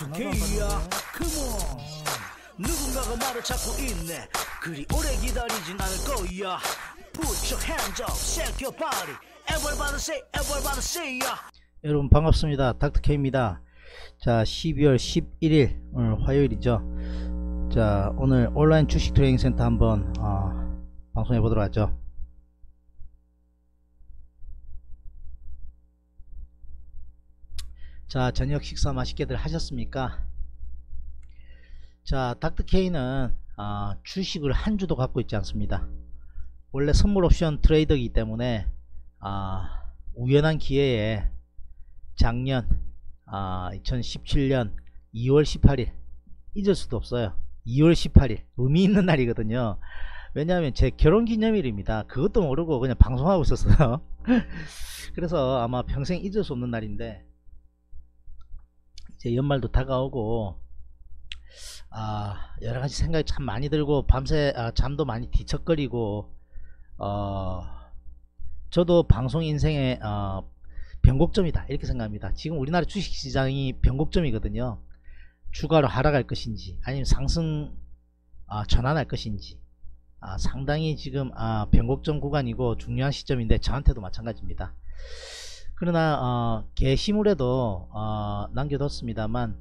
닥터케이야 컴온 누군가가 말을 찾고 있네 그리 오래 기다리진 않을 거야 Put your hands up, shake your body everybody say ya. 여러분 반갑습니다. 닥터케이입니다. 자 12월 11일 오늘 화요일이죠. 자 오늘 온라인 주식 트레이닝 센터 한번 방송해 보도록 하죠. 자 저녁 식사 맛있게들 하셨습니까? 자 닥터케이는 주식을 한 주도 갖고 있지 않습니다. 원래 선물 옵션 트레이더이기 때문에 우연한 기회에 작년 2017년 2월 18일 잊을 수도 없어요. 2월 18일 의미 있는 날이거든요. 왜냐하면 제 결혼기념일입니다. 그것도 모르고 그냥 방송하고 있었어요. 그래서 아마 평생 잊을 수 없는 날인데 이제 연말도 다가오고 여러가지 생각이 참 많이 들고 밤새 잠도 많이 뒤척거리고 저도 방송 인생의 변곡점이다 이렇게 생각합니다. 지금 우리나라 주식시장이 변곡점이거든요. 주가로 하락할 것인지 아니면 상승 전환할 것인지 상당히 지금 변곡점 구간이고 중요한 시점인데 저한테도 마찬가지입니다. 그러나 게시물에도 남겨뒀습니다만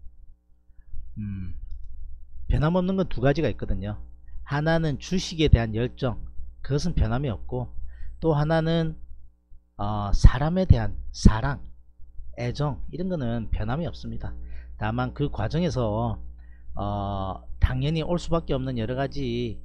변함없는 건 두 가지가 있거든요. 하나는 주식에 대한 열정, 그것은 변함이 없고, 또 하나는 사람에 대한 사랑, 애정, 이런 거는 변함이 없습니다. 다만 그 과정에서 당연히 올 수밖에 없는 여러가지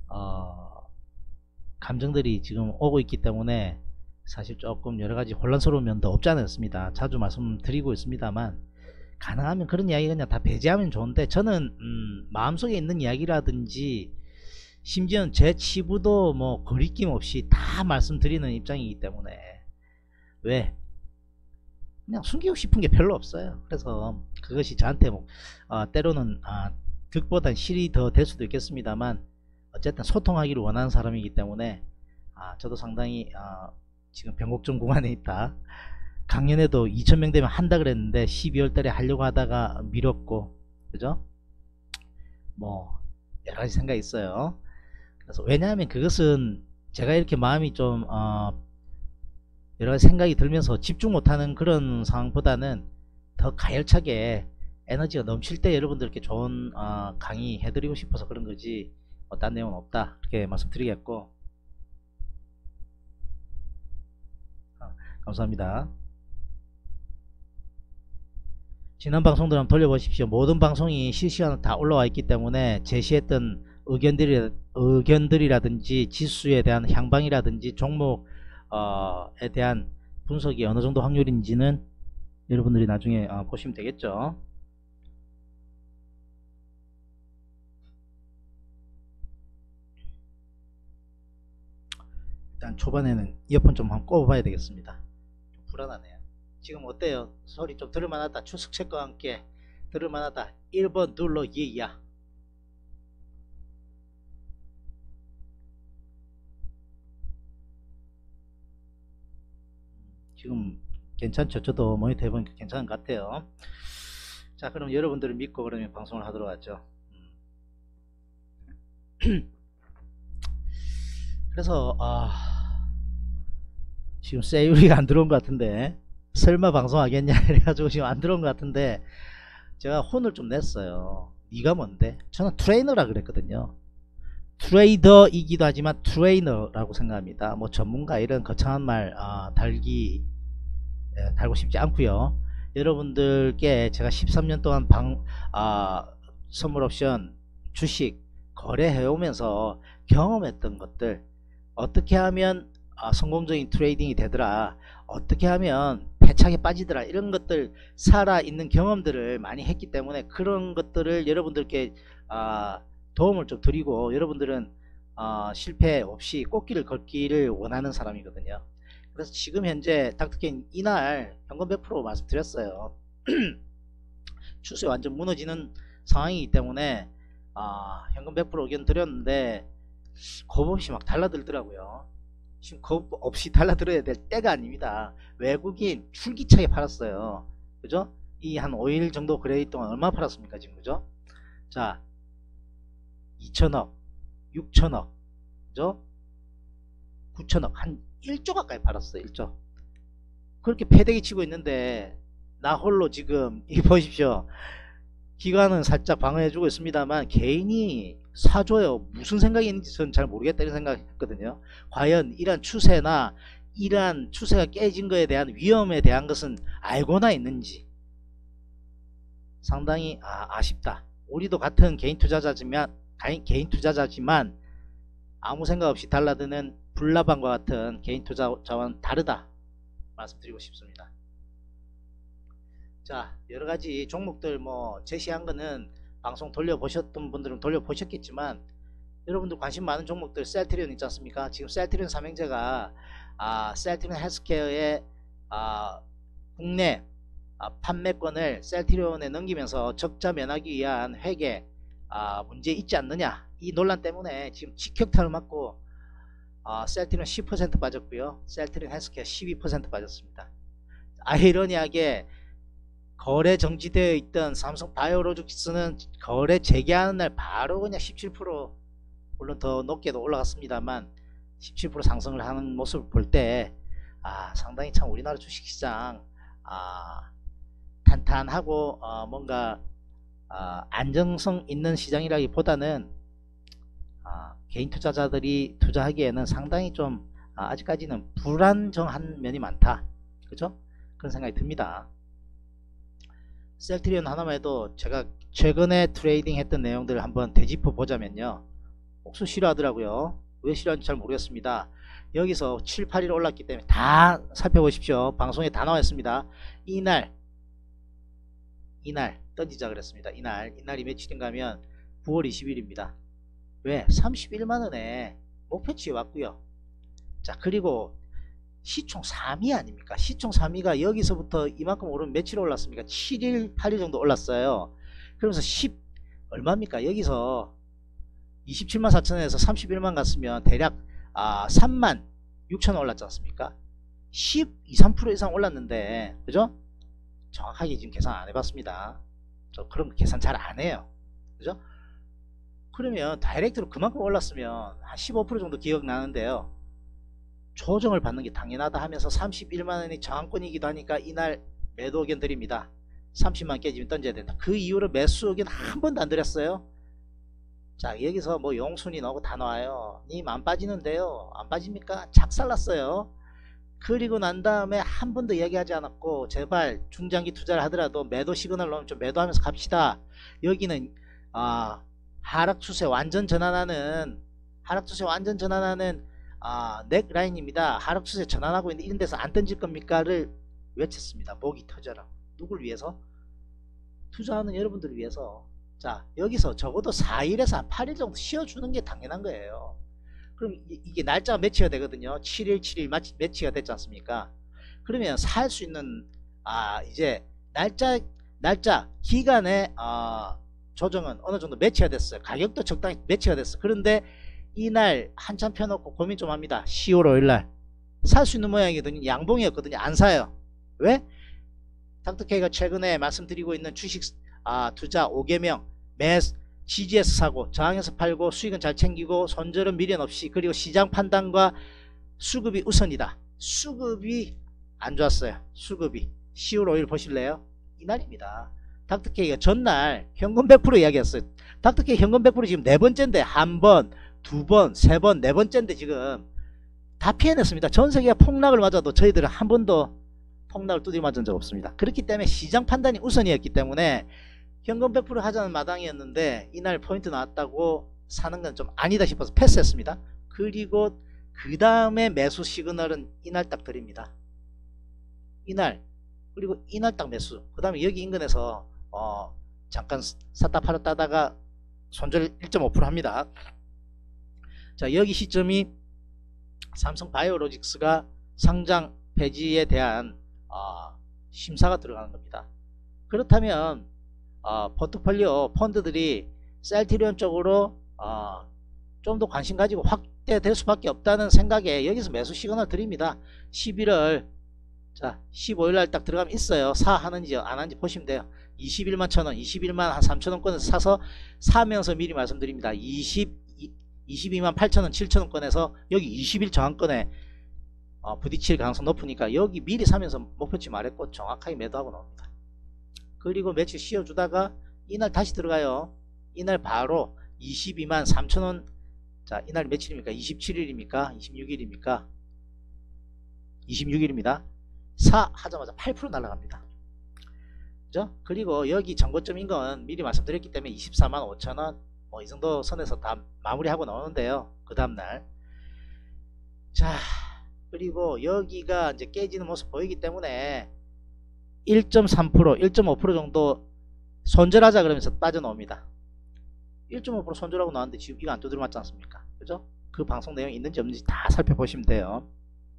감정들이 지금 오고 있기 때문에 사실 조금 여러가지 혼란스러운 면도 없지 않았습니다. 자주 말씀드리고 있습니다만 가능하면 그런 이야기 그냥 다 배제하면 좋은데, 저는 마음속에 있는 이야기라든지 심지어는 제 치부도 뭐 거리낌 없이 다 말씀드리는 입장이기 때문에 왜 그냥 숨기고 싶은 게 별로 없어요. 그래서 그것이 저한테 뭐 때로는 득보단 실이 더 될 수도 있겠습니다만 어쨌든 소통하기를 원하는 사람이기 때문에 저도 상당히 지금 변곡점 구간에 있다. 강연에도 2000명 되면 한다 그랬는데 12월 달에 하려고 하다가 미뤘고, 그죠? 뭐 여러가지 생각이 있어요. 그래서 왜냐하면 그것은 제가 이렇게 마음이 좀 여러가지 생각이 들면서 집중 못하는 그런 상황보다는 더 가열차게 에너지가 넘칠 때 여러분들께 좋은 강의 해드리고 싶어서 그런 거지 딴 내용은 없다 이렇게 말씀드리겠고, 감사합니다. 지난 방송들 한번 돌려보십시오. 모든 방송이 실시간으로 다 올라와 있기 때문에 제시했던 의견들이라든지 지수에 대한 향방이라든지 종목에 대한 분석이 어느 정도 확률인지는 여러분들이 나중에 보시면 되겠죠. 일단 초반에는 이어폰 좀 한번 꼽아봐야 되겠습니다. 좀 불안하네요. 지금 어때요? 소리 좀 들을만하다. 추석 체크와 함께 들을만하다. 1번 눌러 예야. 지금 괜찮죠? 저도 모니터 해보니까 괜찮은 것 같아요. 자, 그럼 여러분들을 믿고 그러면 방송을 하도록 하죠. 그래서 지금 세율이가 안 들어온 것 같은데 설마 방송하겠냐 이래가지고 지금 안 들어온 것 같은데 제가 혼을 좀 냈어요. 네가 뭔데? 저는 트레이너라 그랬거든요. 트레이더이기도 하지만 트레이너라고 생각합니다. 뭐 전문가 이런 거창한 말 달고 싶지 않고요. 여러분들께 제가 13년 동안 선물 옵션 주식 거래해 오면서 경험했던 것들, 어떻게 하면 성공적인 트레이딩이 되더라, 어떻게 하면 패착에 빠지더라, 이런 것들 살아있는 경험들을 많이 했기 때문에 그런 것들을 여러분들께 도움을 좀 드리고, 여러분들은 실패 없이 꽃길을 걷기를 원하는 사람이거든요. 그래서 지금 현재 닥터케이 이날 현금 100% 말씀드렸어요. 추세 완전 무너지는 상황이기 때문에 현금 100% 의견 드렸는데 겁 없이 막 달라들더라고요. 지금 겁 없이 달라들어야 될 때가 아닙니다. 외국인 줄기차게 팔았어요. 그죠? 이 한 5일 정도 거래일 동안 얼마 팔았습니까 지금, 그죠? 자, 2천억, 6천억, 그죠? 9천억, 한 1조 가까이 팔았어요. 1조. 그렇게 패대기 치고 있는데 나 홀로 지금 이 보십시오. 기관은 살짝 방어해주고 있습니다만 개인이 사줘요. 무슨 생각이 있는지 저는 잘 모르겠다 이런 생각했거든요. 과연 이러한 추세나 이러한 추세가 깨진 것에 대한 위험에 대한 것은 알고나 있는지 상당히 아쉽다. 우리도 같은 개인 투자자지만 아무 생각 없이 달라드는 불나방과 같은 개인 투자자와는 다르다 말씀드리고 싶습니다. 자, 여러가지 종목들 뭐 제시한 거는 방송 돌려보셨던 분들은 돌려보셨겠지만 여러분들 관심 많은 종목들 셀트리온 있지 않습니까? 지금 셀트리온 삼형제가 셀트리온 헬스케어의 국내 판매권을 셀트리온에 넘기면서 적자 면하기 위한 회계 문제 있지 않느냐 이 논란 때문에 지금 직격탄을 맞고 셀트리온 10% 빠졌고요. 셀트리온 헬스케어 12% 빠졌습니다. 아이러니하게 거래 정지되어 있던 삼성 바이오로직스는 거래 재개하는 날 바로 그냥 17% 물론 더 높게도 올라갔습니다만 17% 상승을 하는 모습을 볼 때 상당히 참 우리나라 주식시장 탄탄하고 뭔가 안정성 있는 시장이라기보다는 개인 투자자들이 투자하기에는 상당히 좀 아직까지는 불안정한 면이 많다. 그죠? 그런 생각이 듭니다. 셀트리온 하나만 해도 제가 최근에 트레이딩 했던 내용들을 한번 되짚어 보자면요. 옥수 싫어하더라고요. 왜 싫어하는지 잘 모르겠습니다. 여기서 7, 8일 올랐기 때문에 다 살펴보십시오. 방송에 다 나와 있습니다. 이날 던지자 그랬습니다. 이날이 며칠인가 하면 9월 20일입니다. 왜? 31만원에 목표치에 왔고요. 자, 그리고 시총 3위 아닙니까? 시총 3위가 여기서부터 이만큼 오르면 며칠 올랐습니까? 7일 8일 정도 올랐어요. 그러면서 10 얼마입니까? 여기서 27만 4천원에서 31만 갔으면 대략 3만 6천원 올랐지 않습니까? 12, 3% 이상 올랐는데 그죠? 정확하게 지금 계산 안 해봤습니다. 저 그런 계산 잘 안 해요. 그죠? 그러면 다이렉트로 그만큼 올랐으면 한 15% 정도 기억나는데요. 조정을 받는 게 당연하다 하면서 31만원이 저항권이기도 하니까 이날 매도 의견 드립니다. 30만 깨지면 던져야 된다. 그 이후로 매수 의견 한 번도 안 드렸어요. 자, 여기서 뭐 용순이 나오고 다 나와요. 님 안 빠지는데요. 안 빠집니까? 작살났어요. 그리고 난 다음에 한 번도 이야기하지 않았고 제발 중장기 투자를 하더라도 매도 시그널 넣으면 좀 매도하면서 갑시다. 여기는 하락 추세 완전 전환하는 넥라인입니다. 하락 추세 전환하고 있는데 이런 데서 안 던질 겁니까를 외쳤습니다. 목이 터져라. 누굴 위해서? 투자하는 여러분들을 위해서. 자, 여기서 적어도 4일에서 한 8일 정도 쉬어주는 게 당연한 거예요. 그럼 이게 날짜가 매치가 되거든요. 7일 7일 매치가 됐지 않습니까? 그러면 살 수 있는 이제 날짜 기간의 조정은 어느 정도 매치가 됐어요. 가격도 적당히 매치가 됐어. 그런데 이날 한참 펴놓고 고민 좀 합니다. 10월 5일날 살 수 있는 모양이거든요. 양봉이었거든요. 안 사요. 왜? 닥터케이가 최근에 말씀드리고 있는 주식 투자 5개명 지지에서 사고 저항에서 팔고 수익은 잘 챙기고 손절은 미련 없이 그리고 시장 판단과 수급이 우선이다. 수급이 안 좋았어요. 수급이 10월 5일 보실래요? 이날입니다. 닥터케이가 전날 현금 100% 이야기했어요. 닥터케이 현금 100% 지금 네 번째인데 한 번, 두 번, 세 번, 네 번째인데 지금 다 피해냈습니다. 전세계가 폭락을 맞아도 저희들은 한 번도 폭락을 두드려 맞은 적 없습니다. 그렇기 때문에 시장 판단이 우선이었기 때문에 현금 100% 하자는 마당이었는데 이날 포인트 나왔다고 사는 건 좀 아니다 싶어서 패스했습니다. 그리고 그 다음에 매수 시그널은 이날 딱 드립니다. 이날 그리고 이날 딱 매수. 그 다음에 여기 인근에서 잠깐 샀다 팔았다 하다가 손절 1.5% 합니다. 자, 여기 시점이 삼성 바이오로직스가 상장 폐지에 대한 심사가 들어가는 겁니다. 그렇다면 포트폴리오 펀드들이 셀트리온 쪽으로 좀 더 관심 가지고 확대될 수밖에 없다는 생각에 여기서 매수 시그널 드립니다. 11월 자 15일날 딱 들어가면 있어요. 사 하는지 안 하는지 보시면 돼요. 21만 1000원 21만 한 3000원권에서 사서 사면서 미리 말씀드립니다. 22만 8000원 7000원권에서 여기 20일 저항권에 부딪힐 가능성 높으니까 여기 미리 사면서 목표치 말했고 정확하게 매도하고 나옵니다. 그리고 며칠 쉬어주다가 이날 다시 들어가요. 이날 바로 22만 3000원. 자 이날이 며칠입니까? 27일입니까? 26일입니까? 26일입니다. 사 하자마자 8% 날아갑니다. 그죠? 그리고 여기 정고점인 건 미리 말씀드렸기 때문에 24만 5천원 뭐 이 정도 선에서 다 마무리하고 나오는데요. 그 다음날 자 그리고 여기가 이제 깨지는 모습 보이기 때문에 1.3% 1.5% 정도 손절하자 그러면서 빠져나옵니다. 1.5% 손절하고 나왔는데 지금 이거 안 두드려 맞지 않습니까? 그죠? 그 방송 내용 있는지 없는지 다 살펴보시면 돼요.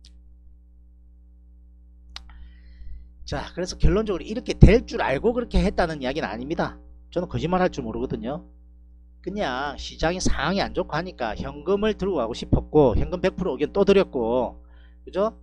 자 그래서 결론적으로 이렇게 될 줄 알고 그렇게 했다는 이야기는 아닙니다. 저는 거짓말 할 줄 모르거든요. 그냥 시장이 상황이 안 좋고 하니까 현금을 들고 가고 싶었고 현금 100% 의견 또 드렸고 그죠?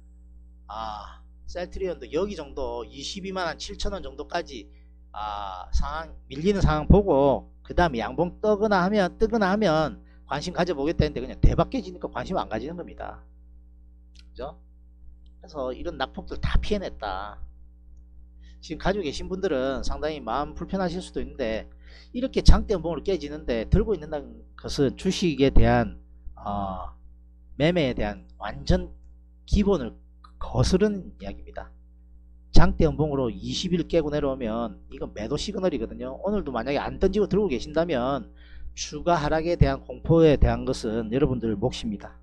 셀트리온도 여기 정도 22만 7천원 정도까지 상황 밀리는 상황 보고 그 다음에 양봉 뜨거나 하면 관심 가져보겠다 했는데 그냥 대박 깨지니까 관심 안 가지는 겁니다. 그죠? 그래서 이런 낙폭들 다 피해냈다. 지금 가지고 계신 분들은 상당히 마음 불편하실 수도 있는데 이렇게 장대 연봉으로 깨지는데 들고 있는다는 것은 주식에 대한 매매에 대한 완전 기본을 거스르는 이야기입니다. 장대 연봉으로 20일 깨고 내려오면 이건 매도 시그널이거든요. 오늘도 만약에 안 던지고 들고 계신다면 추가 하락에 대한 공포에 대한 것은 여러분들 몫입니다.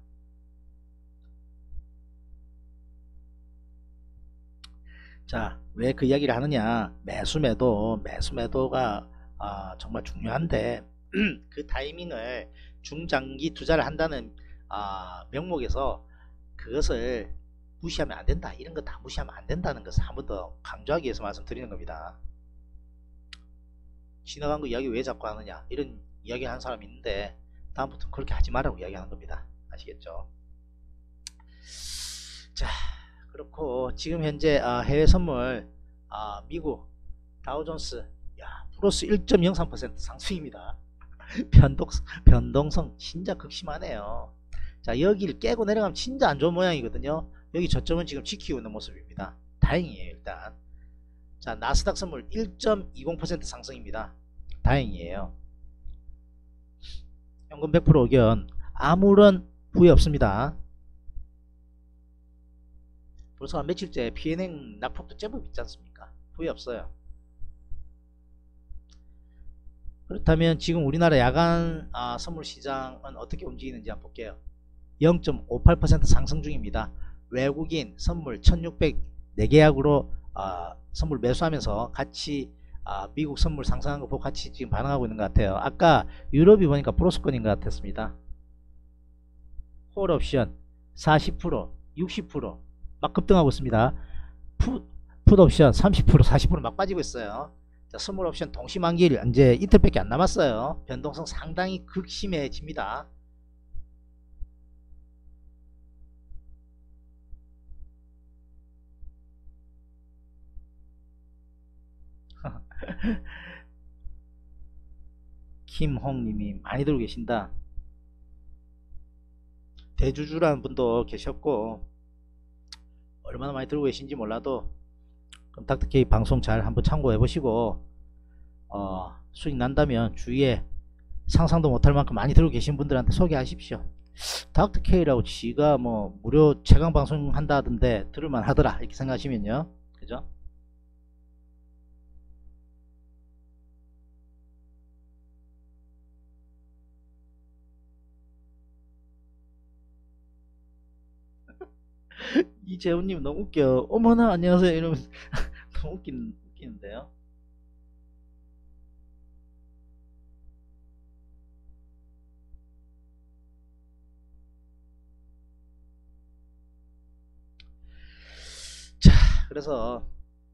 자, 왜 그 이야기를 하느냐? 매수매도가 정말 중요한데 그 타이밍을 중장기 투자를 한다는 명목에서 그것을 무시하면 안 된다. 이런 거 다 무시하면 안 된다는 것을 한 번 더 강조하기 위해서 말씀드리는 겁니다. 지나간 거 이야기 왜 자꾸 하느냐? 이런 이야기 하는 사람이 있는데 다음부터 그렇게 하지 말라고 이야기하는 겁니다. 아시겠죠? 자, 그렇고 지금 현재 해외 선물 미국 다우존스 플러스 1.03% 상승입니다. 변동성 진짜 극심하네요. 자 여기를 깨고 내려가면 진짜 안 좋은 모양이거든요. 여기 저점은 지금 지키고 있는 모습입니다. 다행이에요. 일단 자 나스닥 선물 1.20% 상승입니다. 다행이에요. 현금 100% 의견 아무런 후회 없습니다. 벌써 한 며칠째 비엔행 낙폭도 제법 있지 않습니까? 후회 없어요. 그렇다면 지금 우리나라 야간 선물 시장은 어떻게 움직이는지 한번 볼게요. 0.58% 상승 중입니다. 외국인 선물 1604계약으로 선물 매수하면서 같이 미국 선물 상승한 거 보고 같이 지금 반응하고 있는 것 같아요. 아까 유럽이 보니까 플러스권인 것 같았습니다. 홀 옵션 40% 60% 막 급등하고 있습니다. 풋 옵션 30% 40% 막 빠지고 있어요. 자, 선물 옵션 동시만기일 이제 이틀밖에 안 남았어요. 변동성 상당히 극심해집니다. 김홍님이 많이 들고 계신다. 대주주라는 분도 계셨고 얼마나 많이 들고 계신지 몰라도 그럼 닥터케이 방송 잘 한번 참고해 보시고 수익 난다면 주위에 상상도 못할 만큼 많이 들고 계신 분들한테 소개하십시오. 닥터케이라고 지가 뭐 무료 최강 방송 한다던데 들을만 하더라 이렇게 생각하시면요. 그죠? 이재훈님 너무 웃겨. 어머나 안녕하세요 이러면서 너무 웃기는데요. 자 그래서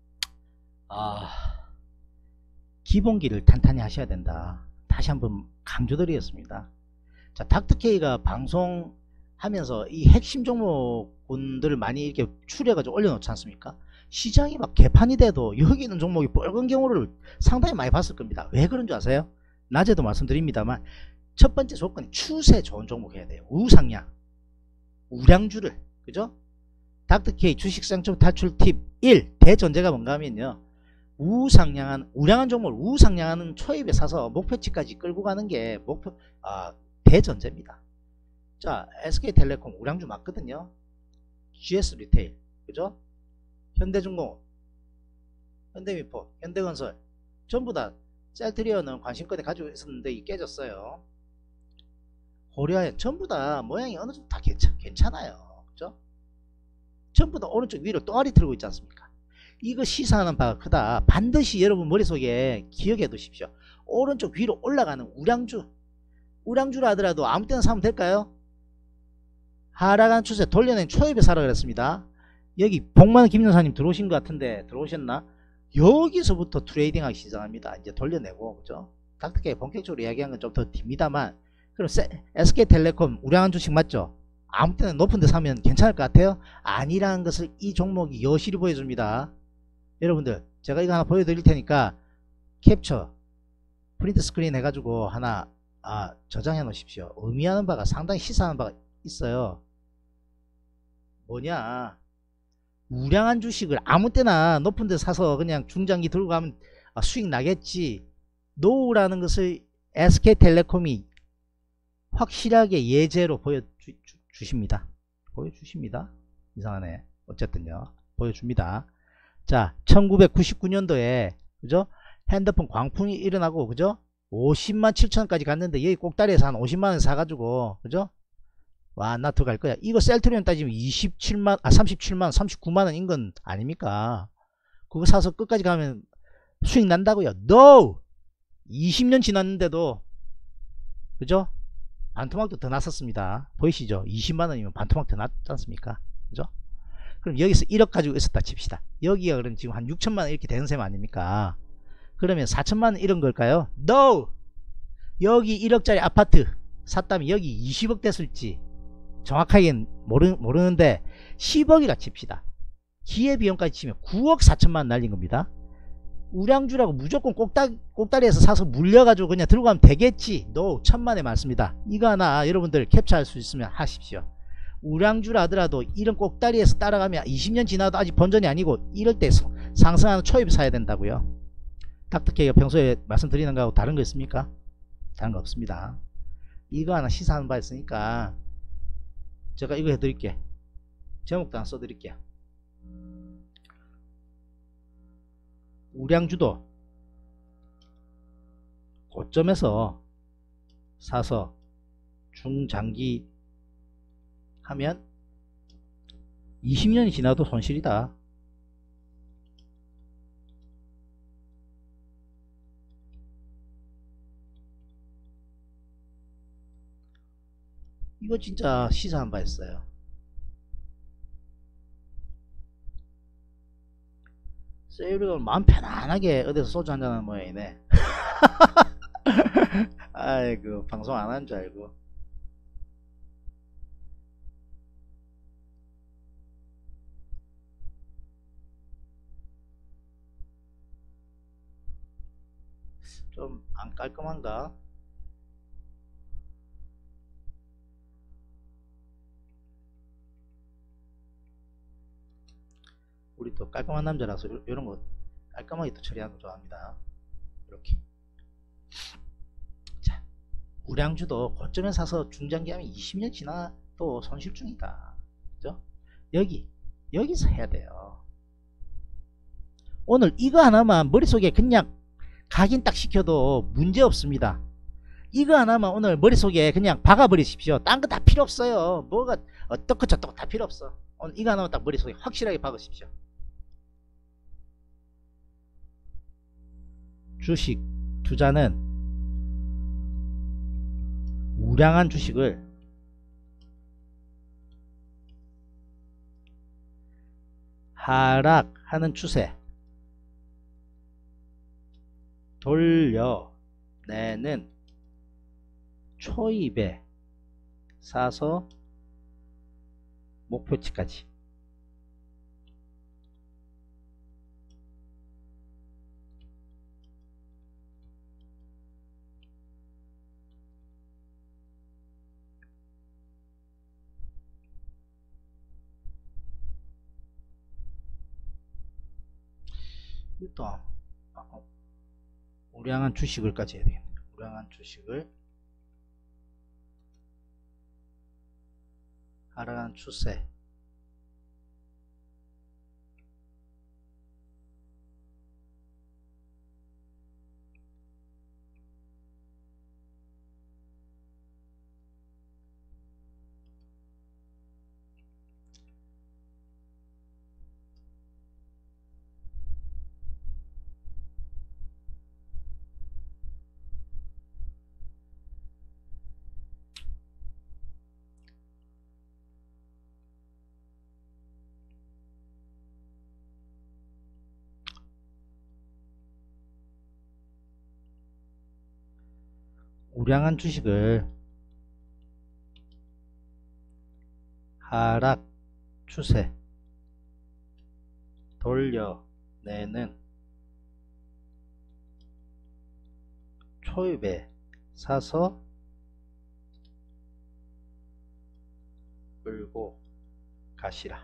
기본기를 탄탄히 하셔야 된다. 다시 한번 강조드리겠습니다. 자 닥터케이가 방송 하면서 이 핵심 종목군들을 많이 이렇게 추려가지고 올려놓지 않습니까? 시장이 막 개판이 돼도 여기 있는 종목이 뻘건 경우를 상당히 많이 봤을 겁니다. 왜 그런 줄 아세요? 낮에도 말씀드립니다만 첫 번째 조건이 추세 좋은 종목 해야 돼요. 우상향, 우량주를, 그죠? 닥터케이 주식상점 탈출 팁 1. 대전제가 뭔가 하면요, 우량한 종목을 우상향하는 초입에 사서 목표치까지 끌고 가는 게 대전제입니다. 자, SK텔레콤 우량주 맞거든요. GS 리테일, 그죠? 현대중공업, 현대미포, 현대건설 전부 다 셀트리온은 관심권에 가지고 있었는데 이 깨졌어요. 고려아연 전부 다 모양이 어느 정도 다 괜찮아요. 그죠? 전부 다 오른쪽 위로 또아리 틀고 있지 않습니까? 이거 시사하는 바가 크다. 반드시 여러분 머릿속에 기억해 두십시오. 오른쪽 위로 올라가는 우량주라 하더라도 아무 때나 사면 될까요? 하락한 추세 돌려낸 초입에 사라 그랬습니다. 여기 복만 김여사님 들어오신 것 같은데 들어오셨나? 여기서부터 트레이딩하기 시작합니다. 이제 돌려내고, 그죠? 닥터케이 본격적으로 이야기한 건 좀 더 딥니다만, 그럼 SK텔레콤 우량한 주식 맞죠? 아무 때나 높은 데 사면 괜찮을 것 같아요? 아니라는 것을 이 종목이 여실히 보여줍니다. 여러분들 제가 이거 하나 보여드릴 테니까 캡처 프린트 스크린 해가지고 하나 저장해 놓으십시오. 의미하는 바가 상당히 시사하는 바가 있어요. 뭐냐, 우량한 주식을 아무 때나 높은 데 사서 그냥 중장기 들고 가면 수익 나겠지, 노우라는 것을 SK텔레콤이 확실하게 예제로 보여주십니다. 이상하네. 어쨌든요, 보여줍니다. 자, 1999년도에 그죠? 핸드폰 광풍이 일어나고, 그죠? 50만 7천원까지 갔는데 여기 꼭다리에서 한 50만원 사가지고, 그죠? 와, 나 더 갈 거야. 이거 셀트리온 따지면 37만 39만원인 건 아닙니까? 그거 사서 끝까지 가면 수익 난다고요? NO! 20년 지났는데도, 그죠? 반토막도 더 났었습니다. 보이시죠? 20만원이면 반토막 더 났지 않습니까? 그죠? 그럼 여기서 1억 가지고 있었다 칩시다. 여기가 그럼 지금 한 6천만원 이렇게 되는 셈 아닙니까? 그러면 4천만원 이런 걸까요? NO! 여기 1억짜리 아파트 샀다면 여기 20억 됐을지 정확하게는 모르는데 10억이라 칩시다. 기회비용까지 치면 9억 4천만원 날린 겁니다. 우량주라고 무조건 꼭다리에서 사서 물려가지고 그냥 들고 가면 되겠지? NO! 천만의 말씀이다. 이거 하나 여러분들 캡처할 수 있으면 하십시오. 우량주라 하더라도 이런 꼭다리에서 따라가면 20년 지나도 아직 번전이 아니고 이럴 때 상승하는 초입 사야 된다고요. 닥터케이가 평소에 말씀드리는 거하고 다른 거 있습니까? 다른 거 없습니다. 이거 하나 시사하는 바 있으니까 제가 이거 해드릴게. 제목도 하나 써드릴게요. 우량주도 고점에서 사서 중장기 하면 20년이 지나도 손실이다. 이거 진짜 시사한 바 있어요. 세율이가 마음 편안하게 어디서 소주 한잔하는 모양이네. 아이고, 방송 안 하는 줄 알고. 좀 안 깔끔한가? 우리 또 깔끔한 남자라서 이런 거 깔끔하게 또 처리하는 거 좋아합니다. 이렇게. 자, 우량주도 고점에 사서 중장기 하면 20년 지나도 손실 중이다. 그죠? 여기서 해야 돼요. 오늘 이거 하나만 머릿속에 그냥 각인 딱 시켜도 문제 없습니다. 이거 하나만 오늘 머릿속에 그냥 박아버리십시오. 딴 거 다 필요 없어요. 뭐가 어떻고 저떻고 다 필요 없어. 오늘 이거 하나만 딱 머릿속에 확실하게 박으십시오. 주식 투자는 우량한 주식을 하락하는 추세 돌려내는 초입에 사서 목표치까지. 또 우량한 주식을까지 해야 되겠네. 우량한 주식을 하락한 추세. 우량한 주식을 하락 추세 돌려내는 초입에 사서 끌고 가시라.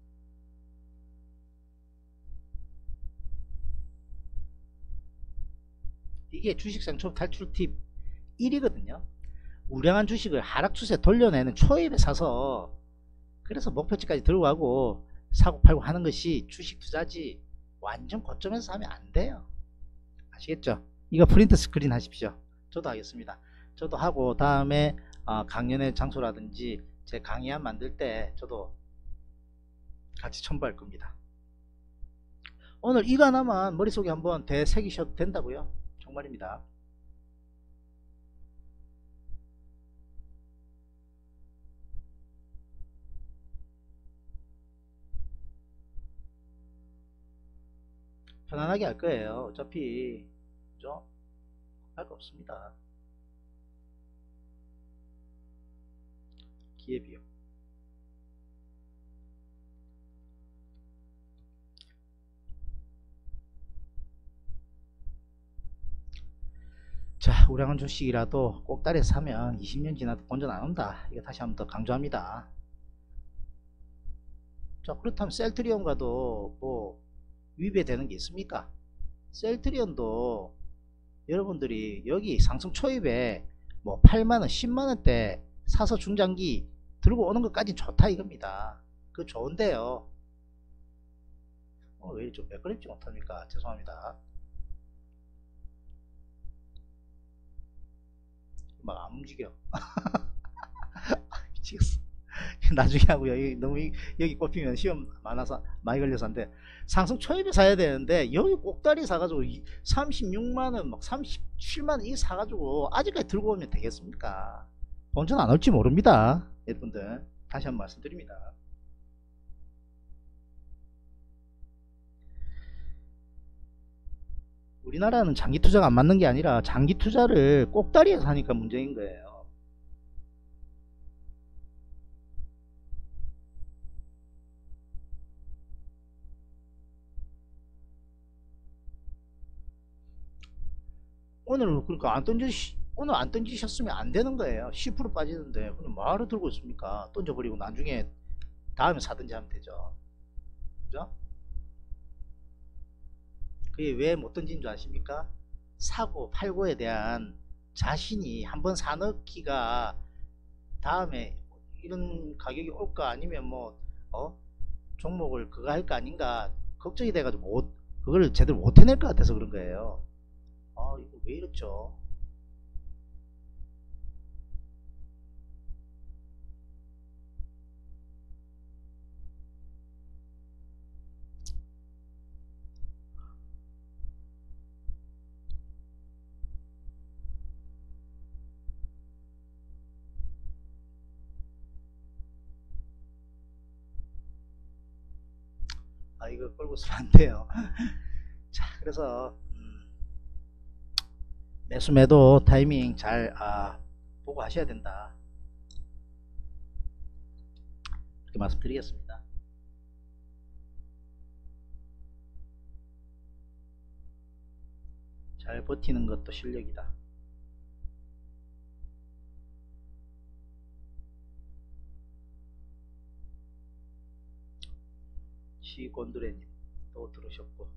이게 주식상처 탈출 팁 1이거든요. 우량한 주식을 하락 추세 돌려내는 초입에 사서, 그래서 목표치까지 들고 가고 사고 팔고 하는 것이 주식 투자지, 완전 고점에서 사면 안 돼요. 아시겠죠? 이거 프린트 스크린 하십시오. 저도 하겠습니다. 저도 하고 다음에 강연의 장소라든지 제 강의안 만들 때 저도 같이 첨부할 겁니다. 오늘 이거 하나만 머릿속에 한번 되새기셔도 된다고요. 정말입니다. 편안하게 할 거예요. 어차피 그죠? 할 거 없습니다. 기회비용. 자, 우량한 주식이라도 꼭다리 사면 20년 지나도 본전 안 온다. 이거 다시 한번 더 강조합니다. 자, 그렇다면 셀트리온과도 뭐 위배되는 게 있습니까? 셀트리온도 여러분들이 여기 상승 초입에 뭐 8만원 10만원대 사서 중장기 들고 오는 것까지 좋다 이겁니다. 그거 좋은데요, 왜 좀 매끄럽지 못합니까? 죄송합니다. 막 안 움직여. 미치겠어. 나중에 하고요. 여기 너무 여기 꼽히면 시험 많아서 많이 걸려서 안돼. 상승 초입에 사야 되는데 여기 꼭다리 사가지고 36만원 막 37만원 이거 사가지고 아직까지 들고 오면 되겠습니까? 본전 안 올지 모릅니다. 여러분들 다시 한번 말씀드립니다. 우리나라는 장기 투자가 안 맞는 게 아니라 장기 투자를 꼭다리에 사니까 문제인 거예요. 오늘 그러니까 오늘 안 던지셨으면 안 되는 거예요. 10% 빠지는데 그럼 뭐하러 들고 있습니까? 던져버리고 나중에 다음에 사든지 하면 되죠. 그죠? 그게 왜 못 던진 줄 아십니까? 사고 팔고에 대한 자신이 한번 사놓기가 다음에 이런 가격이 올까 아니면 뭐 종목을 그거 할 거 아닌가 걱정이 돼가지고 그걸 제대로 못 해낼 것 같아서 그런 거예요. 이거 왜 이렇죠? 이거 끌고 있으면 안 돼요. 자, 그래서 매수 매도 타이밍 잘 보고 하셔야 된다. 그렇게 말씀드리겠습니다. 잘 버티는 것도 실력이다. 시곤드레님 또 들으셨고,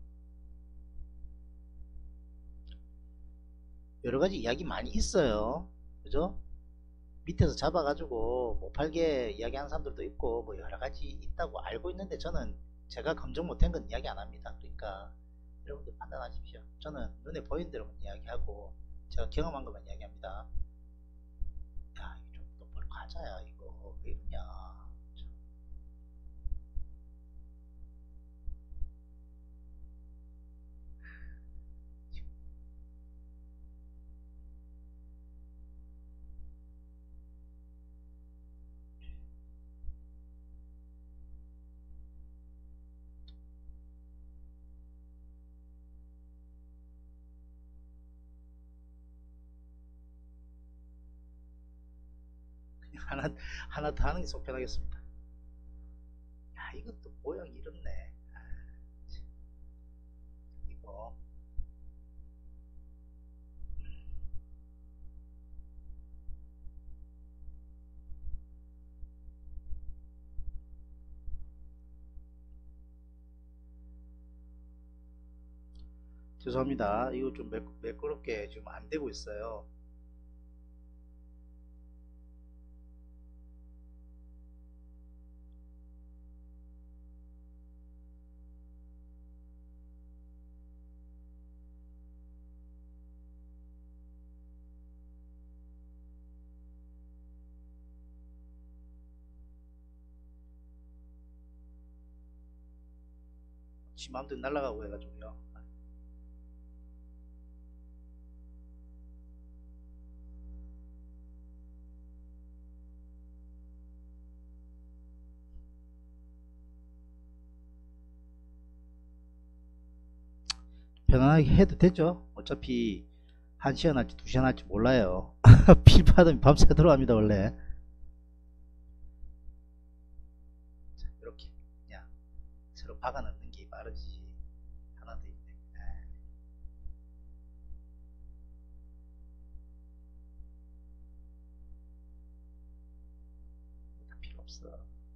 여러가지 이야기 많이 있어요. 그죠? 밑에서 잡아가지고 못 팔게 이야기하는 사람들도 있고 뭐 여러가지 있다고 알고 있는데, 저는 제가 검증 못한 건 이야기 안합니다. 그러니까 여러분들 판단하십시오. 저는 눈에 보이는 대로만 이야기하고 제가 경험한 것만 이야기합니다. 야, 이거 좀 똑바로 가자야. 이거 왜 이러냐. 하나 더 하는 게 속편하겠습니다. 야, 이것도 모양이 이렇네. 아, 이거 죄송합니다. 이거 좀 매끄럽게 지금 안 되고 있어요. 지 마음대로 날아가고 해가지고요. 편안하게 해도 되죠. 어차피 1시간 할지 2시간 할지 몰라요. 필파하면 밤새 들어갑니다 원래. 자, 이렇게 그냥 서로 박아 넣는 게 빠르지. 하나 더 있네. 다 필요 없어.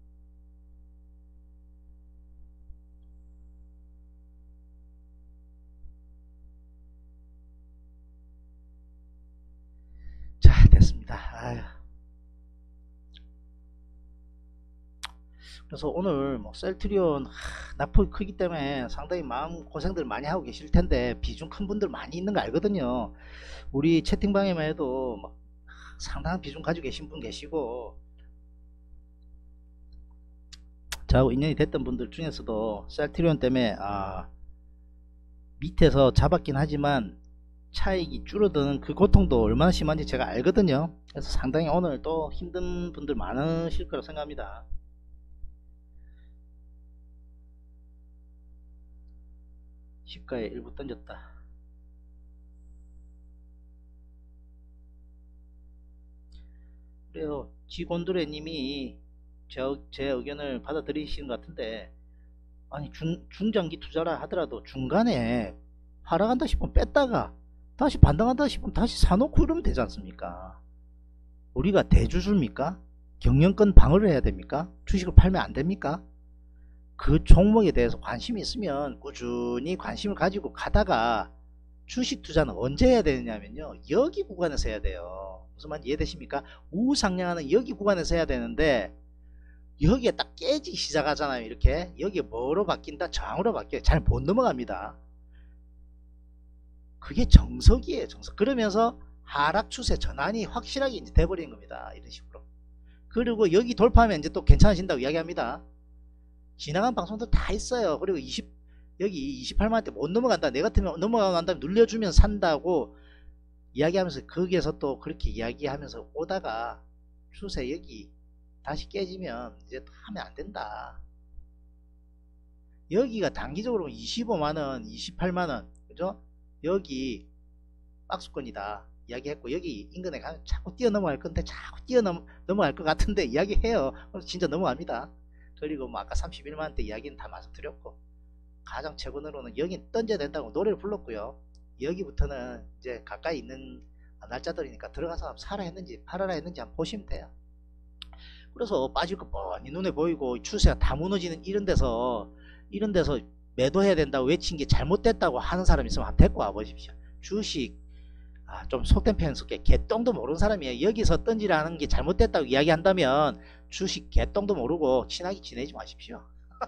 자, 됐습니다. 아유. 그래서 오늘 뭐 셀트리온 낙폭이 크기 때문에 상당히 마음 고생들 많이 하고 계실 텐데, 비중 큰 분들 많이 있는 거 알거든요. 우리 채팅방에만 해도 막 상당한 비중 가지고 계신 분 계시고, 저하고 인연이 됐던 분들 중에서도 셀트리온 때문에 밑에서 잡았긴 하지만 차익이 줄어드는 그 고통도 얼마나 심한지 제가 알거든요. 그래서 상당히 오늘 또 힘든 분들 많으실 거라고 생각합니다. 시가에 일부 던졌다. 그래요. 지곤드레 님이 제 의견을 받아들이시는 것 같은데, 아니 중장기 투자라 하더라도 중간에 하락한다 싶으면 뺐다가 다시 반등한다 싶으면 다시 사놓고 이러면 되지 않습니까? 우리가 대주주입니까? 경영권 방어를 해야 됩니까? 주식을 팔면 안 됩니까? 그 종목에 대해서 관심이 있으면 꾸준히 관심을 가지고 가다가, 주식 투자는 언제 해야 되느냐면요, 여기 구간에서 해야 돼요. 무슨 말인지 이해되십니까? 우상향하는 여기 구간에서 해야 되는데, 여기에 딱 깨지기 시작하잖아요. 이렇게 여기에 뭐로 바뀐다? 저항으로 바뀌어요. 잘 못 넘어갑니다. 그게 정석이에요. 정석. 그러면서 하락 추세 전환이 확실하게 이제 돼버리는 겁니다. 이런 식으로. 그리고 여기 돌파하면 이제 또 괜찮아진다고 이야기합니다. 지나간 방송들 다 있어요. 그리고 여기 28만원대 못 넘어간다. 내 같으면 넘어간 다음에 눌려주면 산다고 이야기하면서, 거기에서 또 그렇게 이야기하면서 오다가 추세 여기 다시 깨지면 이제 하면 안 된다. 여기가 단기적으로 25만원, 28만원, 그죠? 여기 박스권이다 이야기했고, 여기 인근에 가면 자꾸 뛰어 넘어갈 건데, 자꾸 뛰어 넘어갈 것 같은데 이야기해요. 그래서 진짜 넘어갑니다. 그리고 뭐 아까 31만원대 이야기는 다 말씀드렸고, 가장 최근으로는 여긴 던져야 된다고 노래를 불렀고요. 여기부터는 이제 가까이 있는 날짜들이니까 들어가서 한번 사라 했는지 팔아라 했는지 한번 보시면 돼요. 그래서 빠질 거 뻔히 눈에 보이고 추세가 다 무너지는 이런 데서 매도해야 된다고 외친 게 잘못됐다고 하는 사람 있으면 한번 데리고 와보십시오. 주식 좀 속된 표현 쓸게, 개똥도 모르는 사람이에요. 여기서 던지라는 게 잘못됐다고 이야기한다면 주식 개똥도 모르고 친하게 지내지 마십시오.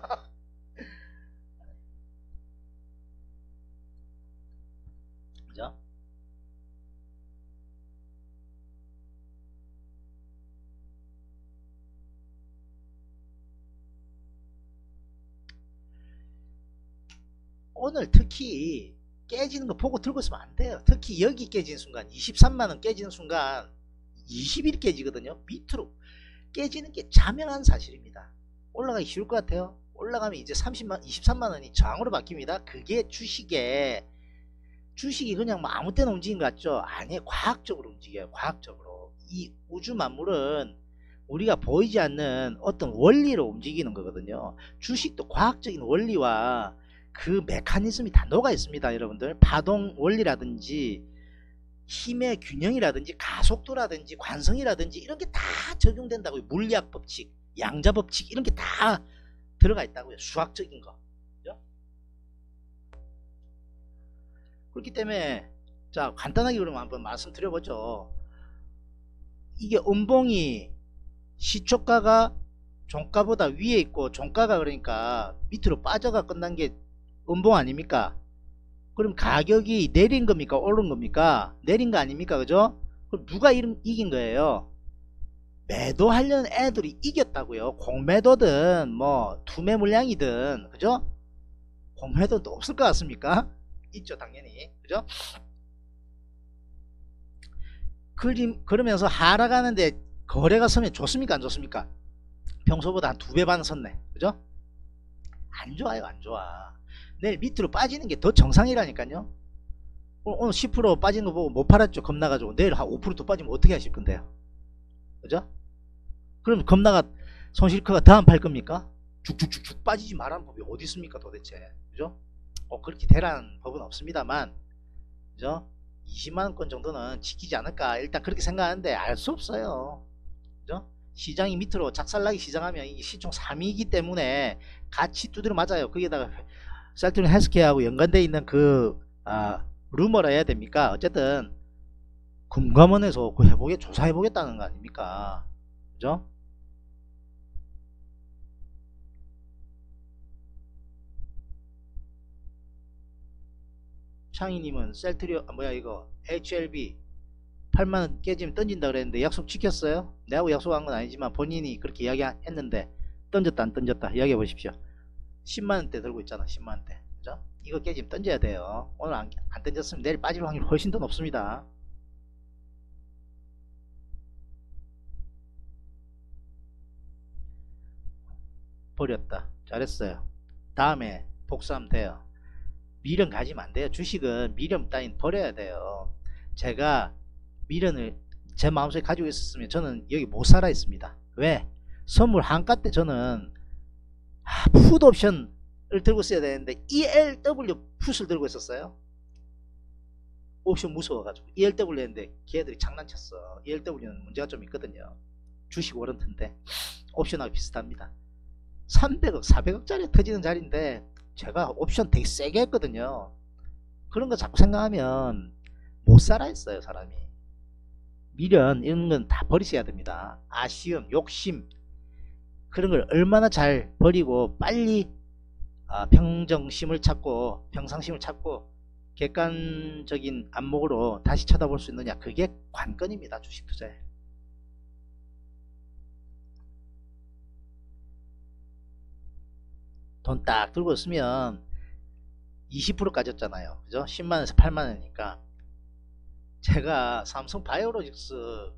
그죠? 오늘 특히 깨지는 거 보고 들고 있으면 안 돼요. 특히 여기 깨지는 순간 23만원 깨지는 순간 20일 깨지거든요. 밑으로 깨지는 게 자명한 사실입니다. 올라가기 쉬울 것 같아요. 올라가면 이제 23만원이 저항으로 바뀝니다. 그게 주식이 그냥 뭐 아무 때나 움직인 것 같죠? 아니에요. 과학적으로 움직여요. 과학적으로. 이 우주 만물은 우리가 보이지 않는 어떤 원리로 움직이는 거거든요. 주식도 과학적인 원리와 그 메커니즘이 다 녹아 있습니다. 여러분들, 파동 원리라든지 힘의 균형이라든지 가속도라든지 관성이라든지 이런 게 다 적용된다고요. 물리학 법칙, 양자 법칙 이런 게 다 들어가 있다고요. 수학적인 거. 그죠? 그렇기 때문에 자, 간단하게 그러면 한번 말씀드려보죠. 이게 음봉이 시초가가 종가보다 위에 있고, 종가가 그러니까 밑으로 빠져가 끝난 게 음봉 아닙니까? 그럼 가격이 내린 겁니까? 오른 겁니까? 내린 거 아닙니까? 그죠? 그럼 누가 이긴 거예요? 매도하려는 애들이 이겼다고요. 공매도든 뭐 투매 물량이든, 그죠? 공매도도 없을 것 같습니까? 있죠, 당연히. 그죠? 그러면서 하락하는데 거래가 서면 좋습니까? 안 좋습니까? 평소보다 한 2배 반 섰네. 그죠? 안 좋아요, 안 좋아. 내일 밑으로 빠지는 게 더 정상이라니까요. 오늘 10% 빠진 거 보고 못 팔았죠. 겁나가지고. 내일 한 5% 더 빠지면 어떻게 하실 건데요? 그죠? 그럼 겁나가 손실크가 더 안 팔 겁니까? 쭉쭉쭉쭉 빠지지 말라는 법이 어디 있습니까 도대체? 그죠? 그렇게 되라는 법은 없습니다만, 그죠? 20만원권 정도는 지키지 않을까 일단 그렇게 생각하는데 알 수 없어요. 그죠? 시장이 밑으로 작살나기 시작하면 이게 시총 3위이기 때문에 같이 두드려 맞아요. 거기에다가 셀트리온 헬스케어하고 연관되어 있는 그 루머라 해야 됩니까? 어쨌든 금감원에서 그 조사해보겠다는 거 아닙니까? 그죠? 창희님은 셀트리온 뭐야 이거 HLB 8만원 깨지면 던진다 그랬는데 약속 지켰어요? 내하고 약속한 건 아니지만 본인이 그렇게 이야기했는데 던졌다 안 던졌다 이야기해 보십시오. 10만원대 들고 있잖아. 10만원대. 그죠? 이거 깨지면 던져야 돼요. 오늘 안 던졌으면 내일 빠질 확률 훨씬 더 높습니다. 버렸다. 잘했어요. 다음에 복수하면 돼요. 미련 가지면 안 돼요. 주식은 미련 따윈 버려야 돼요. 제가 미련을 제 마음속에 가지고 있었으면 저는 여기 못 살아 있습니다. 왜? 선물 한가 때 저는 풋 옵션을 들고 있어야 되는데 ELW 풋을 들고 있었어요. 옵션 무서워가지고 ELW 했는데 걔들이 장난쳤어. ELW는 문제가 좀 있거든요. 주식 워런트인데 옵션하고 비슷합니다. 300억 400억짜리 터지는 자리인데 제가 옵션 되게 세게 했거든요. 그런 거 자꾸 생각하면 못 살아 있어요 사람이. 미련 이런 건 다 버리셔야 됩니다. 아쉬움 욕심 그런 걸 얼마나 잘 버리고 빨리 평정심을 찾고 평상심을 찾고 객관적인 안목으로 다시 쳐다볼 수 있느냐, 그게 관건입니다. 주식 투자에. 돈 딱 들고 있으면 20% 까졌잖아요. 그죠? 10만원에서 8만원이니까. 제가 삼성 바이오로직스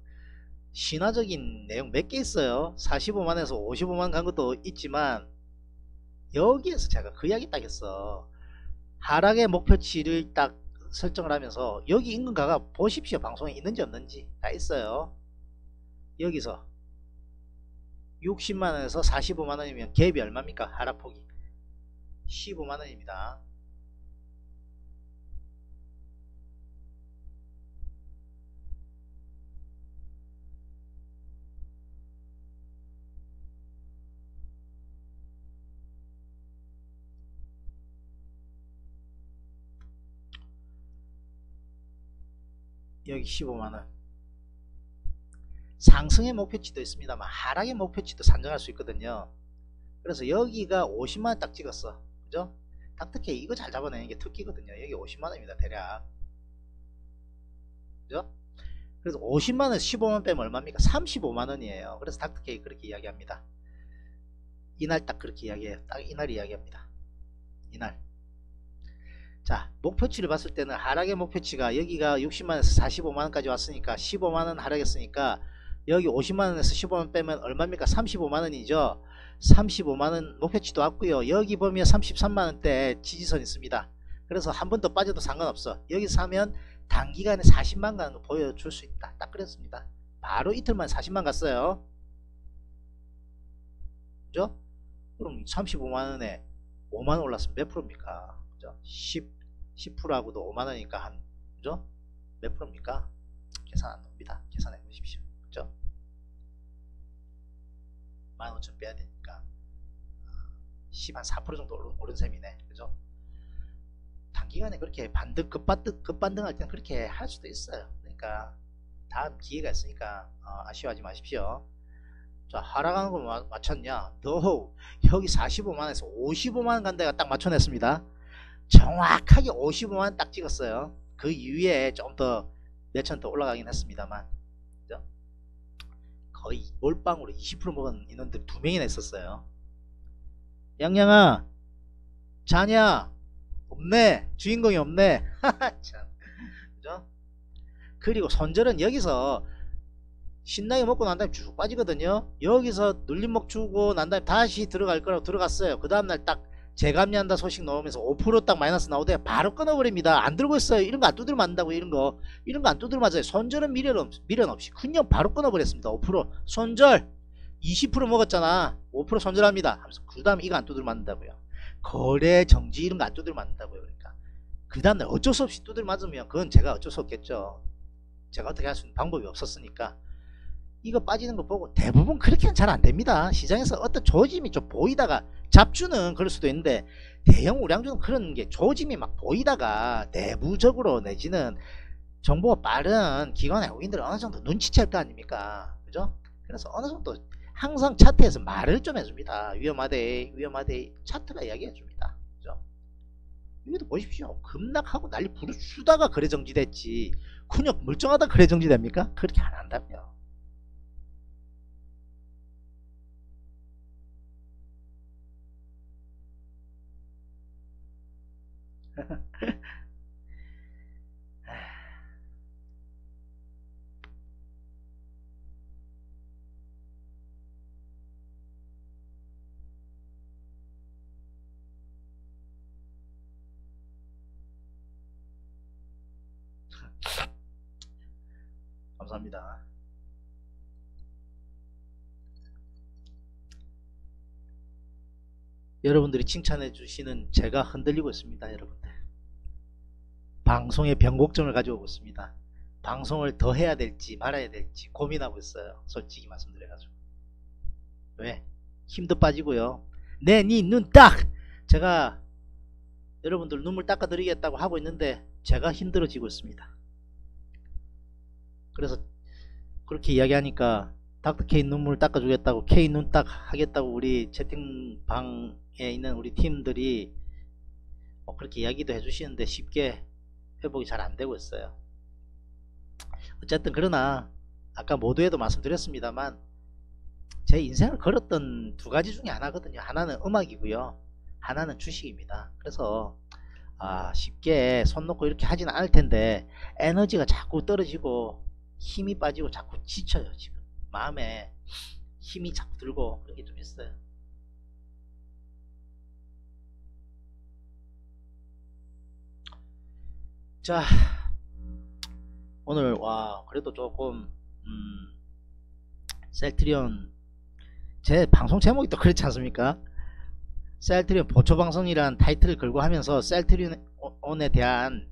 신화적인 내용 몇 개 있어요. 45만에서 55만 간 것도 있지만 여기에서 제가 그 이야기 딱 했어. 하락의 목표치를 딱 설정을 하면서 여기 인근가가 보십시오. 방송에 있는지 없는지 다 있어요. 여기서 60만원에서 45만원이면 갭이 얼마입니까? 하락폭이 15만원입니다. 여기 15만원. 상승의 목표치도 있습니다만 하락의 목표치도 산정할 수 있거든요. 그래서 여기가 50만원 딱 찍었어. 그죠? 닥터케이 이거 잘 잡아내는 게 특기거든요. 여기 50만원입니다. 대략. 그죠? 그래서 50만원 15만 빼면 얼마입니까? 35만원이에요. 그래서 닥터케이 그렇게 이야기합니다. 이날 딱 그렇게 이야기해요. 딱 이날 이야기합니다. 이날. 자, 목표치를 봤을 때는 하락의 목표치가 여기가 60만원에서 45만원까지 왔으니까 15만원 하락했으니까 여기 50만원에서 15만원 빼면 얼마입니까? 35만원이죠. 35만원 목표치도 왔고요. 여기 보면 33만원대 지지선 있습니다. 그래서 한 번 더 빠져도 상관없어. 여기서 사면 단기간에 40만 가는 거 보여줄 수 있다. 딱 그랬습니다. 바로 이틀만 40만 갔어요. 그죠? 그럼 35만원에 5만원 올랐으면 몇 프로입니까? 그죠? 10%하고도 5만원이니까 한, 그죠? 몇 프로입니까? 계산 안 나옵니다. 계산해 보십시오. 그죠? 15,000 빼야 되니까 10 한 4% 정도 오른 셈이네. 그죠? 단기간에 그렇게 급반등 할 때는 그렇게 할 수도 있어요. 그러니까 다음 기회가 있으니까 아쉬워하지 마십시오. 자, 하락하는 거 맞췄냐? 너 여기 45만원에서 55만원 간 데가 딱 맞춰냈습니다. 정확하게 55만원 딱 찍었어요. 그 이후에 좀 더 몇천 더 올라가긴 했습니다만, 그죠? 거의 몰빵으로 20% 먹은 인원들 2명이나 있었어요. 양양아 자냐? 없네. 주인공이 없네. 참. 그죠? 그리고 손절은 여기서 신나게 먹고 난 다음에 쭉 빠지거든요. 여기서 눌림목 주고 난 다음에 다시 들어갈 거라고 들어갔어요. 그 다음날 딱 재감리한다 소식 나오면서 5% 딱 마이너스 나오대 바로 끊어버립니다. 안 들고 있어요. 이런 거 안 두드려 맞는다고. 이런 거 안 두드려 맞아요. 손절은 미련 없이 그냥 바로 끊어버렸습니다. 5% 손절 20% 먹었잖아. 5% 손절합니다 하면서 그 다음에 이거 안 두드려 맞는다고요. 거래 정지 이런 거 안 두드려 맞는다고요. 그러니까 그 다음날 어쩔 수 없이 두드려 맞으면 그건 제가 어쩔 수 없겠죠. 제가 어떻게 할 수 있는 방법이 없었으니까. 이거 빠지는 거 보고 대부분 그렇게는 잘 안됩니다. 시장에서 어떤 조짐이 좀 보이다가 잡주는 그럴 수도 있는데 대형 우량주는 그런 게 조짐이 막 보이다가 내부적으로 내지는 정보가 빠른 기관 외국인들은 어느 정도 눈치챌 거 아닙니까? 그죠? 그래서 어느 정도 항상 차트에서 말을 좀 해줍니다. 위험하대 차트가 이야기해 줍니다. 그죠? 여기도 보십시오. 급락하고 난리 부르주다가 거래 정지됐지 그냥 멀쩡하다 거래 정지됩니까? 그렇게 안 한다며. 감사합니다. 여러분들이 칭찬해 주시는 제가 흔들리고 있습니다. 여러분들 방송에 변곡점을 가져오고 있습니다. 방송을 더 해야 될지 말아야 될지 고민하고 있어요. 솔직히 말씀드려가지고. 왜? 힘도 빠지고요. 네, 니 눈 딱! 제가 여러분들 눈물 닦아 드리겠다고 하고 있는데 제가 힘들어지고 있습니다. 그래서 그렇게 이야기하니까 닥터 K 눈물 닦아주겠다고 K 눈 딱 하겠다고 우리 채팅방에 있는 우리 팀들이 그렇게 이야기도 해주시는데 쉽게 회복이 잘 안되고 있어요. 어쨌든 그러나 아까 모두에도 말씀드렸습니다만 제 인생을 걸었던 두 가지 중에 하나거든요. 하나는 음악이고요. 하나는 주식입니다. 그래서 쉽게 손 놓고 이렇게 하진 않을 텐데 에너지가 자꾸 떨어지고 힘이 빠지고 자꾸 지쳐요. 지금 마음에 힘이 자꾸 들고 그런 게 좀 있어요. 자, 오늘 그래도 조금 셀트리온 제 방송 제목이 또 그렇지 않습니까? 셀트리온 보초방송이란 타이틀을 걸고 하면서 셀트리온에 대한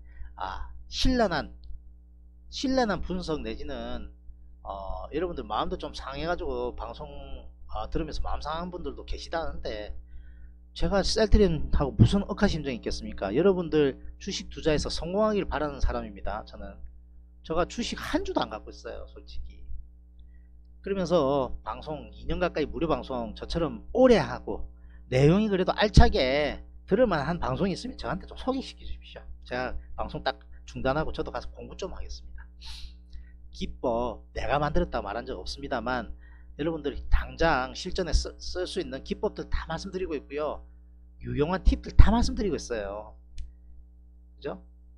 신랄한 분석 내지는 여러분들 마음도 좀 상해가지고 방송 들으면서 마음 상한 분들도 계시다는데, 제가 셀트리온하고 무슨 억하심정이 있겠습니까? 여러분들 주식 투자에서 성공하기를 바라는 사람입니다. 제가 주식 한 주도 안 갖고 있어요, 솔직히. 그러면서 방송 2년 가까이 무료 방송 저처럼 오래 하고 내용이 그래도 알차게 들을만한 방송이 있으면 저한테 좀 소개시켜 주십시오. 제가 방송 딱 중단하고 저도 가서 공부 좀 하겠습니다. 기법 내가 만들었다고 말한 적 없습니다만, 여러분들이 당장 실전에 쓸 수 있는 기법들 다 말씀드리고 있고요, 유용한 팁들 다 말씀드리고 있어요. 그죠?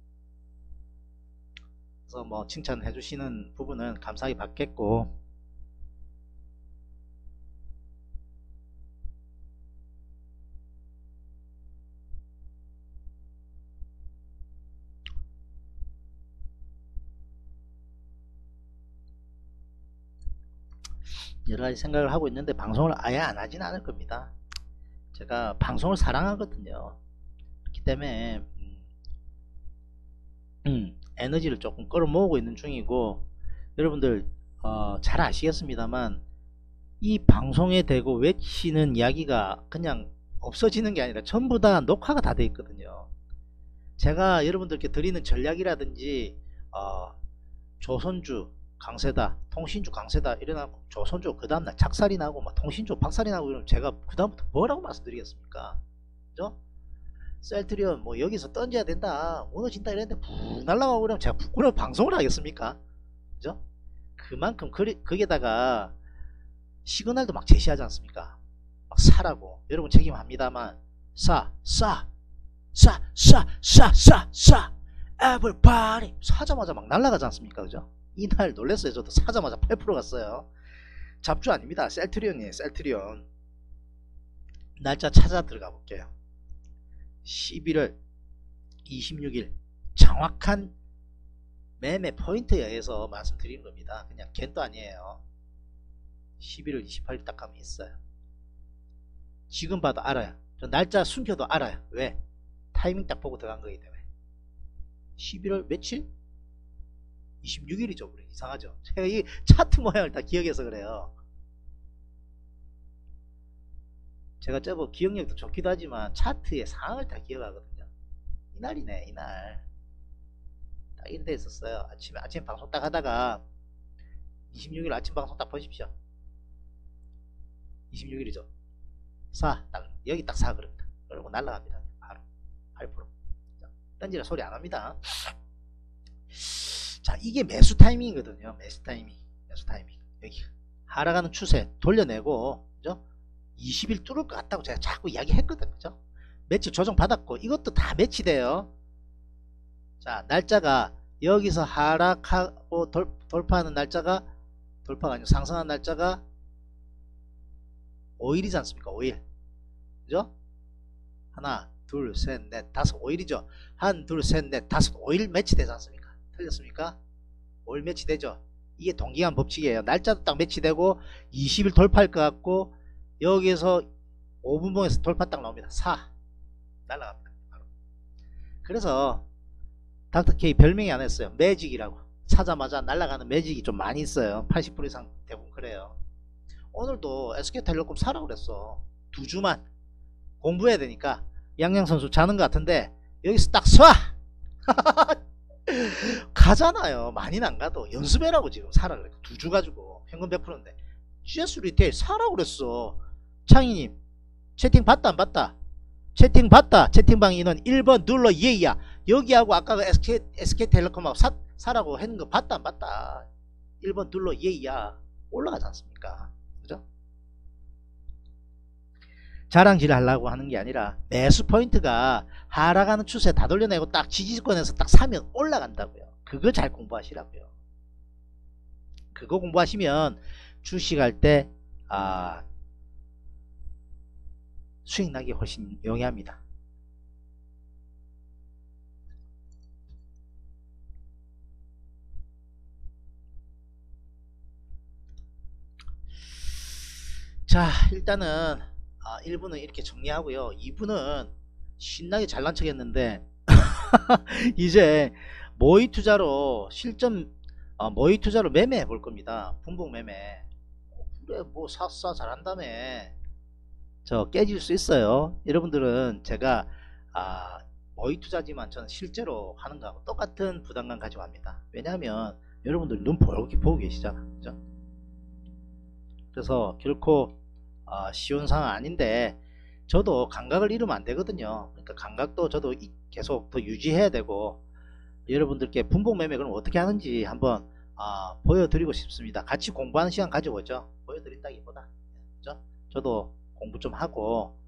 그래서 뭐 칭찬해 주시는 부분은 감사하게 받겠고, 여러가지 생각을 하고 있는데 방송을 아예 안 하진 않을 겁니다. 제가 방송을 사랑하거든요. 그렇기 때문에 에너지를 조금 끌어모으고 있는 중이고, 여러분들 잘 아시겠습니다만 이 방송에 대고 외치는 이야기가 그냥 없어지는 게 아니라 전부 다 녹화가 다 돼 있거든요. 제가 여러분들께 드리는 전략이라든지 조선주 강세다, 통신주 강세다 이래놓고 조선주 그 다음날 작살이 나고 막 통신주 박살이 나고 이러면 제가 그 다음부터 뭐라고 말씀드리겠습니까? 그죠? 셀트리온 뭐 여기서 던져야 된다, 무너진다 이랬는데 푹 날아가고 그러면 제가 부끄러워 방송을 하겠습니까? 그죠? 그만큼 거기에다가 시그널도 막 제시하지 않습니까? 막 사라고. 여러분 책임합니다만, everybody 사자마자 막 날아가지 않습니까? 그죠? 이날 놀랬어요. 저도 사자마자 8% 갔어요. 잡주 아닙니다. 셀트리온이에요. 셀트리온. 날짜 찾아 들어가 볼게요. 11월 26일 정확한 매매 포인트에 의해서 말씀드린 겁니다. 그냥 겐도 아니에요. 11월 28일 딱 가면 있어요. 지금 봐도 알아요. 저 날짜 숨겨도 알아요. 왜? 타이밍 딱 보고 들어간 거기 때문에. 11월 며칠? 26일이죠. 그래. 이상하죠. 제가 이 차트 모양을 다 기억해서 그래요. 제가 저거 기억력도 좋기도 하지만 차트의 상황을 다 기억하거든요. 이날이네, 이날. 딱 이런 데 있었어요. 아침에 방송 딱 하다가 26일 아침 방송 딱 보십시오. 26일이죠. 여기 딱 사 그럽니다. 그러고 날라갑니다. 바로 8%. 던지라 소리 안 합니다. 자, 이게 매수 타이밍이거든요. 매수 타이밍. 여기 하락하는 추세 돌려내고, 그죠? 20일 뚫을 것 같다고 제가 자꾸 이야기했거든요. 그죠? 매치 조정 받았고, 이것도 다 매치돼요. 자, 날짜가 여기서 하락하고 돌파하는 날짜가, 돌파가 아니고 상승하는 날짜가 5일이지 않습니까? 5일. 그죠? 하나, 둘, 셋, 넷, 다섯, 5일이죠. 한, 둘, 셋, 넷, 다섯, 5일 매치되지 않습니까? 틀렸습니까? 5일 매치되죠. 이게 동기간 법칙이에요. 날짜도 딱 매치되고 20일 돌파할 것 같고, 여기에서 5분봉에서 돌파 딱 나옵니다. 날라갑니다. 바로. 그래서 닥터K 별명이 안 했어요. 매직이라고. 사자마자 날아가는 매직이 좀 많이 있어요. 80% 이상 대부분 그래요. 오늘도 SK텔레콤 사라고 그랬어. 2주만 공부해야 되니까. 양양선수 자는 것 같은데 여기서 딱 쏴! 가잖아요. 많이는 안 가도 연습해라고 지금 사라 그래. 2주 가지고 현금 100%인데 GS 리테일 사라고 그랬어. 창희님 채팅 봤다 안 봤다? 채팅 봤다. 채팅방 인원 1번 눌러 예야. 여기하고 아까 그 SK텔레콤하고 사라고 했는 거 봤다 안 봤다? 1번 눌러 예야. 올라가지 않습니까? 그죠? 자랑질 하려고 하는 게 아니라 매수 포인트가 하락하는 추세 다 돌려내고 딱 지지권에서 딱 사면 올라간다고요. 그거 잘 공부하시라고요. 그거 공부하시면 주식할 때 수익 나기 훨씬 용이합니다. 자, 일단은 1부는 이렇게 정리하고요. 2부는 신나게 잘난 척 했는데 이제 모의 투자로 실전 모의 투자로 매매해 볼 겁니다. 분봉 매매. 그래 뭐 사싸 잘한다며. 저 깨질 수 있어요. 여러분들은 제가 모의 투자지만 저는 실제로 하는 거하고 똑같은 부담감 가지고 합니다. 왜냐하면 여러분들 눈 보고 계시잖아. 그죠? 그래서 결코 쉬운 상황 아닌데 저도 감각을 잃으면 안 되거든요. 그러니까 감각도 저도 계속 더 유지해야 되고, 여러분들께 분봉 매매 그럼 어떻게 하는지 한번 보여드리고 싶습니다. 같이 공부하는 시간 가져보죠. 보여드린다기보다 그죠? 저도 공부 좀 하고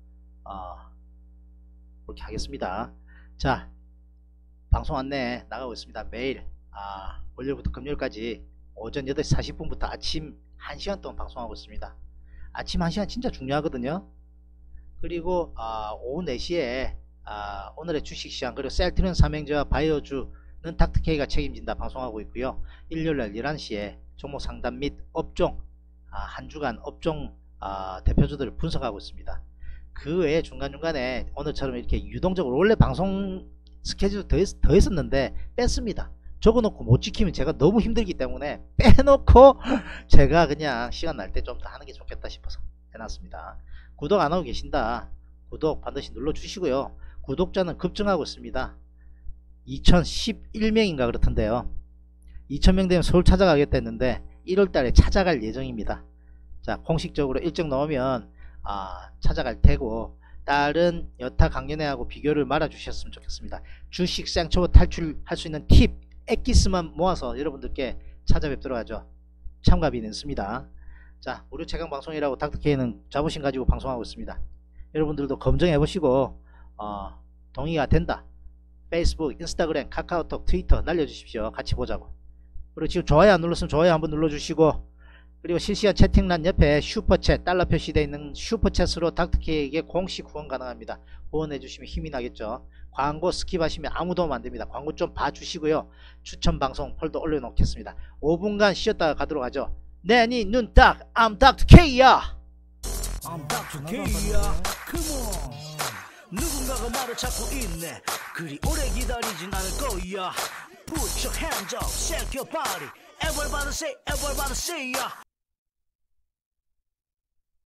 그렇게 하겠습니다. 자, 방송 안내 나가고 있습니다. 매일 월요일부터 금요일까지 오전 8시 40분부터 아침 1시간 동안 방송하고 있습니다. 아침 1시간 진짜 중요하거든요. 그리고 오후 4시에 오늘의 주식시장 그리고 셀트리온 삼행제와 바이오주는 닥터케이가 책임진다 방송하고 있고요. 일요일날 11시에 종목 상담 및 업종 한 주간 업종 대표주들을 분석하고 있습니다. 그 외에 중간중간에 오늘처럼 이렇게 유동적으로 원래 방송 스케줄 더 했었는데 뺐습니다. 적어놓고 못 지키면 제가 너무 힘들기 때문에 빼놓고 제가 그냥 시간 날 때 좀 더 하는 게 좋겠다 싶어서 해놨습니다. 구독 안 하고 계신다. 구독 반드시 눌러주시고요. 구독자는 급증하고 있습니다. 2011명인가 그렇던데요. 2000명 되면 서울 찾아가겠다 했는데 1월달에 찾아갈 예정입니다. 자, 공식적으로 일정 넣으면 찾아갈 테고, 다른 여타 강연회하고 비교를 말아주셨으면 좋겠습니다. 주식 생초보 탈출할 수 있는 팁, 엑기스만 모아서 여러분들께 찾아뵙도록 하죠. 참가비는 있습니다. 자, 무료 최강 방송이라고 닥터케이는 자부심 가지고 방송하고 있습니다. 여러분들도 검증해보시고 동의가 된다, 페이스북, 인스타그램, 카카오톡, 트위터 날려주십시오. 같이 보자고. 그리고 지금 좋아요 안 눌렀으면 좋아요 한번 눌러주시고, 그리고 실시간 채팅란 옆에 슈퍼챗 달러 표시되어 있는 슈퍼챗으로 닥터케이에게 공식 후원 가능합니다. 후원해주시면 힘이 나겠죠. 광고 스킵하시면 아무 도움 안됩니다. 광고 좀 봐주시고요. 추천 방송 폴더 올려놓겠습니다. 5분간 쉬었다가 가도록 하죠. 내 니 눈 딱 I'm 닥터케이야. I'm 닥터케이야. Come on. 누군가가 나를 찾고 있네. 그리 오래 기다리진 않을 거야. Put your hands up, shake your body. Everybody say, everybody say, yeah.